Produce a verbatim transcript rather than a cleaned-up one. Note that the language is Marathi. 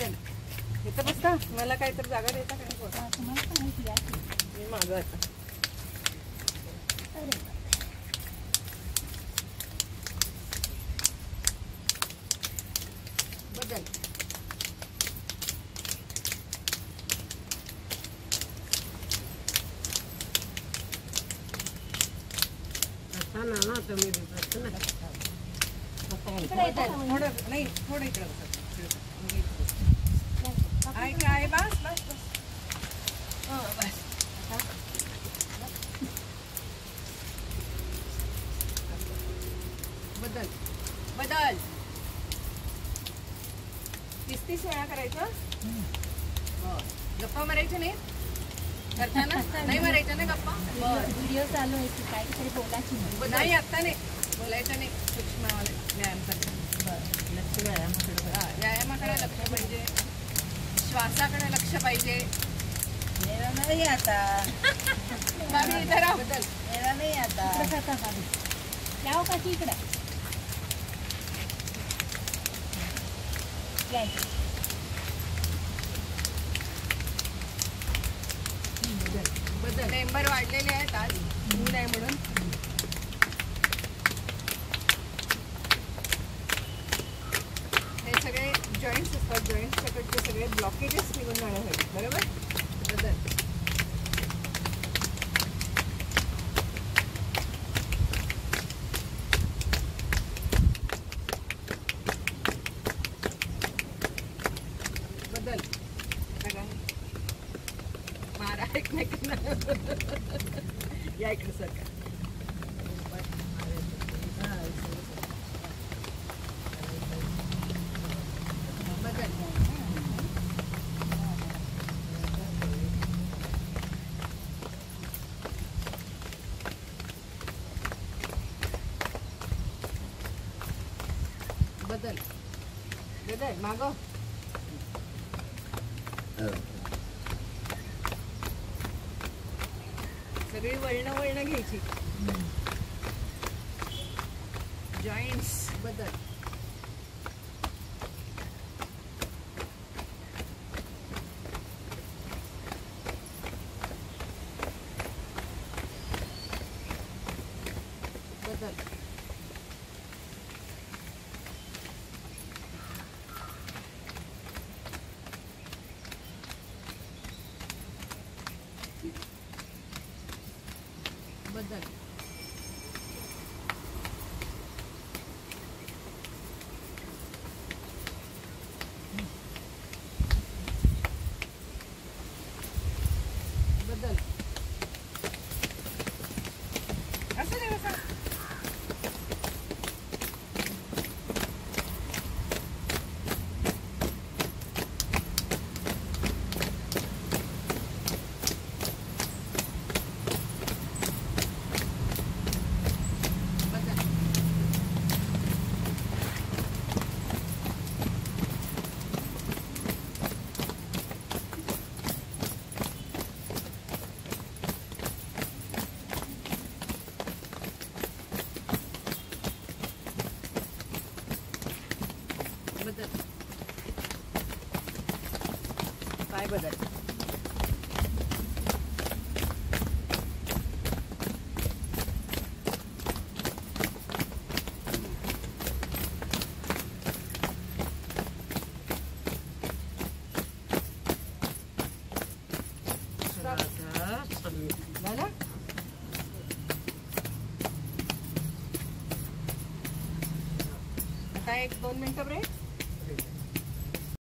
बदल इथं बसता मला काय तर जागा देता काय मी माझं आता बदल आता ना ना तुम्ही देतात ना थोडं नाही थोडं इकडे आहे काय आहे बस बस बस हां बस बदल बदल तीस तीस वेळा करायचं गप्पा मारायचं नाही करताना नाही मारायचं ना गप्पा व्हिडिओ चालू आहे की काहीतरी बोलायची नाही आता नाही बोलायचं नाही सूक्ष्म व्यायाम करतात लक्ष व्यायामाकडे व्यायामाकडे लक्ष पाहिजे श्वासाकडे लक्ष पाहिजे नाही आता बदल नाही आता याव का इकडे बदल मेंबर वाढलेले आहेत आज ऊन आहे म्हणून हे सगळे जॉईंट्स असतात जॉईंट्स सकटचे सगळे ब्लॉकेजेस निघून जाण्यासाठी बरोबर बदल बदल मारा एकमेकांना या इकडे सरकार बदल बदल बदल मागो सगळी वळणं वळणं घ्यायची जॉईंट्स बदल बदल बदल बदल असं नाही बसा बदल काय बदल झालं आता एक दोन मिनिटं ब्रेक